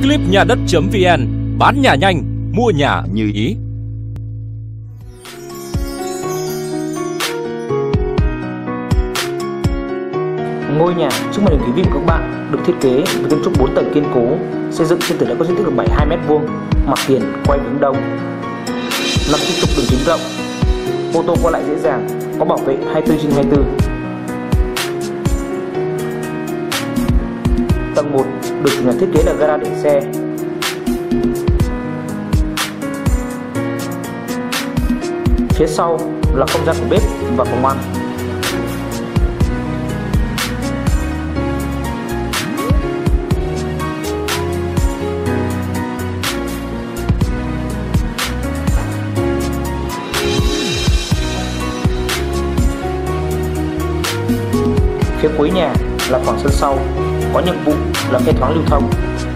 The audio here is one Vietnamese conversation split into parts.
Clipnhà đất.vn, bán nhà nhanh, mua nhà như ý. Ngôi nhà trước mặt quý vị và các bạn được thiết kế với kiến trúc 4 tầng kiên cố, xây dựng trên tầng đất có diện tích được 72 m², mặt tiền quay hướng đông, nằm trên trục đường chính rộng, ô tô qua lại dễ dàng, có bảo vệ 24/24. Tầng 1 được chủ nhà thiết kế là gara để xe. Phía sau là không gian của bếp và phòng ăn. Phía cuối nhà là khoảng sân sau, có nhiệm vụ là khe thoáng lưu thông.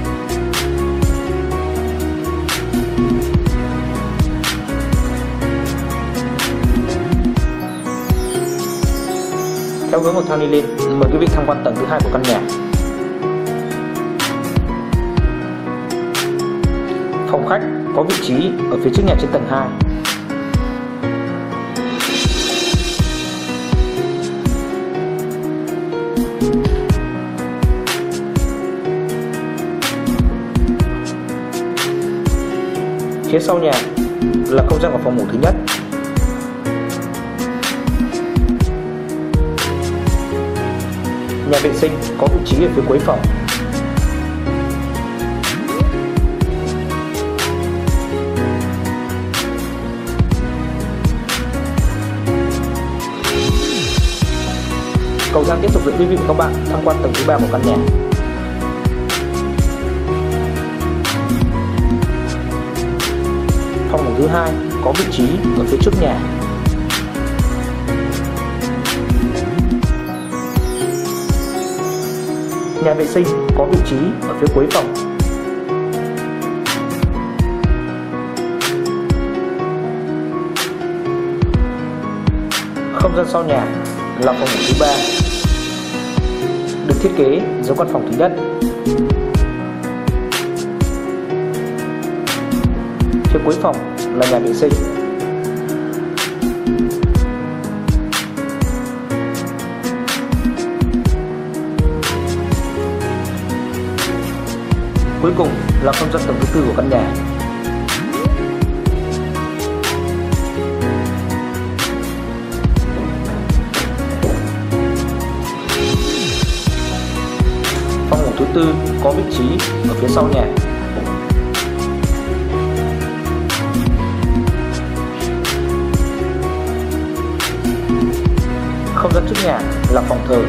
Theo hướng cầu thang đi lên, mời quý vị tham quan tầng thứ 2 của căn nhà. Phòng khách có vị trí ở phía trước nhà trên tầng 2. Phía sau nhà là không gian của phòng ngủ thứ nhất. Nhà vệ sinh có vị trí ở phía cuối phòng. Cầu thang tiếp tục dẫn quý vị và các bạn tham quan tầng thứ 3 của căn nhà. Phòng ngủ thứ 2 có vị trí ở phía trước nhà. Nhà vệ sinh có vị trí ở phía cuối phòng. Không gian sau nhà là phòng ngủ thứ 3, được thiết kế giống căn phòng thứ nhất. Phía cuối phòng là nhà vệ sinh. Cuối cùng là không gian tầng thứ 4 của căn nhà. Phòng ngủ thứ 4 có vị trí ở phía sau nhà. Không gian trước nhà là phòng thờ.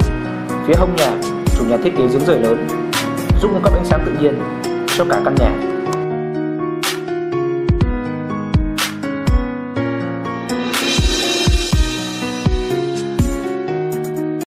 Phía hông nhà, chủ nhà thiết kế giếng rời lớn, giúp cung cấp ánh sáng tự nhiên cho cả căn nhà.